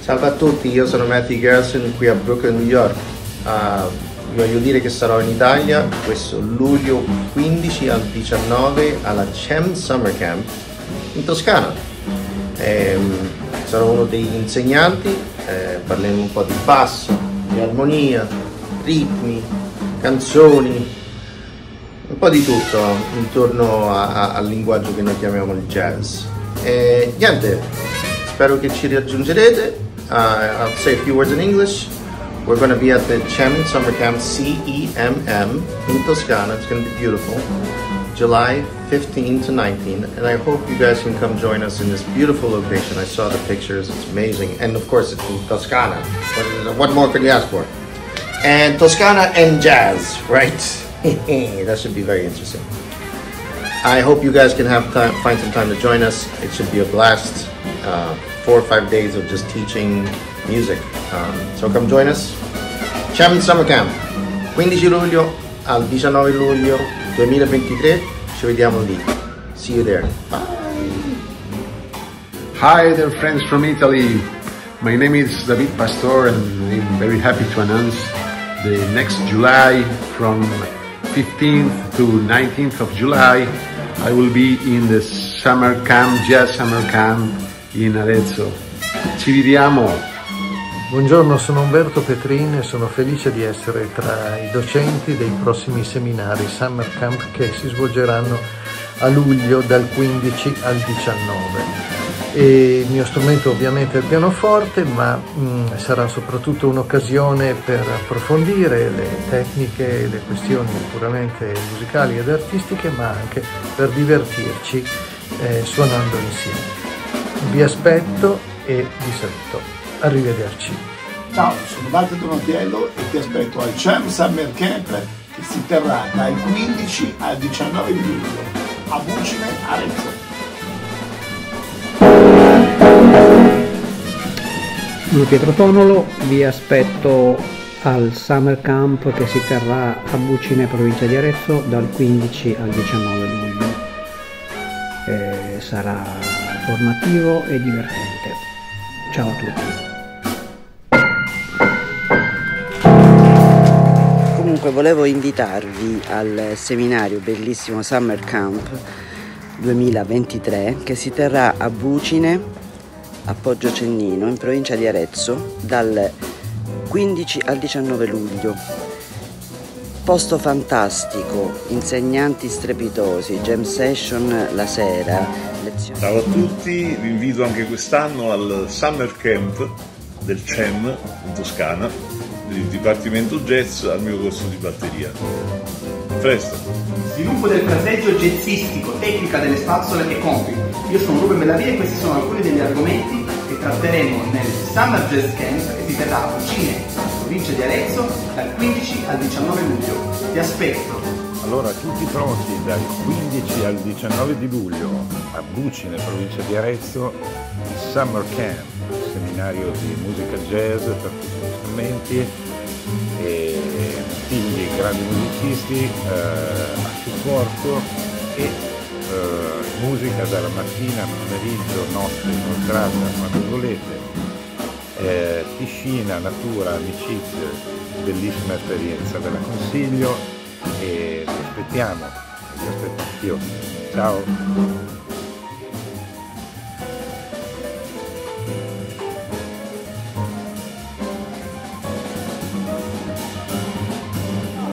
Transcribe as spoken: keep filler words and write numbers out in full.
Salve a tutti, io sono Matthew Garrison qui a Brooklyn, New York. Uh, vi voglio dire che sarò in Italia questo luglio quindici al diciannove alla CEM Summer Camp in Toscana. E, sarò uno degli insegnanti, eh, parleremo un po' di basso, di armonia, ritmi, canzoni, un po' di tutto intorno a, a, al linguaggio che noi chiamiamo il jazz. E niente, spero che ci raggiungerete. Uh, I'll say a few words in English. We're going to be at the CEM Summer Camp, C E M M, in Toscana. It's going to be beautiful. July fifteenth to nineteenth, and I hope you guys can come join us in this beautiful location. I saw the pictures, it's amazing. And of course, it's in Toscana. What, what more could you ask for? And Toscana and jazz, right? That should be very interesting. I hope you guys can have time, find some time to join us. It should be a blast. Uh, four or five days of just teaching music. Um, so come join us. CEM Summer Camp, quindici luglio al diciannove luglio duemilaventitré. Ci vediamo lì. See you there. Bye. Hi there, friends from Italy. My name is David Pastor, and I'm very happy to announce the next July, from fifteenth to nineteenth of July, I will be in the Summer Camp, Jazz Summer Camp in Arezzo. Ci vediamo! Buongiorno, sono Umberto Petrin e sono felice di essere tra i docenti dei prossimi seminari Summer Camp che si svolgeranno a luglio dal quindici al diciannove. E il mio strumento ovviamente è il pianoforte, ma mh, sarà soprattutto un'occasione per approfondire le tecniche e le questioni puramente musicali ed artistiche, ma anche per divertirci eh, suonando insieme. Vi aspetto e vi saluto. Arrivederci. Ciao, sono Walter Donatiello e ti aspetto al CEM Summer Camp che si terrà dal quindici al diciannove di luglio a Bucine, Arezzo. Sono Pietro Tonolo, vi aspetto al Summer Camp che si terrà a Bucine, provincia di Arezzo, dal quindici al diciannove luglio. Eh, sarà formativo e divertente. Ciao a tutti. Comunque volevo invitarvi al seminario bellissimo Summer Camp duemilaventitré che si terrà a Bucine, a Poggio Cennino, in provincia di Arezzo, dal quindici al diciannove luglio. Posto fantastico, insegnanti strepitosi, jam session la sera, lezioni. Ciao a tutti, vi invito anche quest'anno al Summer Camp del CEM in Toscana, del Dipartimento Jazz, al mio corso di batteria. A presto! Sviluppo del fraseggio jazzistico, tecnica delle spazzole e compiti. Io sono Ruben Bellavia e questi sono alcuni degli argomenti che tratteremo nel Summer Jazz Camp che si terrà a Bucine, provincia di Arezzo, dal quindici al diciannove luglio. Ti aspetto! Allora, tutti pronti dal quindici al diciannove di luglio a Bucine, provincia di Arezzo, il Summer Camp, seminario di musica jazz per tutti gli strumenti e team di grandi musicisti eh, a supporto e eh, musica dalla mattina al pomeriggio, notte inoltrata quando volete, eh, piscina, natura, amicizie, bellissima esperienza, ve la consiglio e vi aspettiamo, vi aspetto anch'io. Ciao!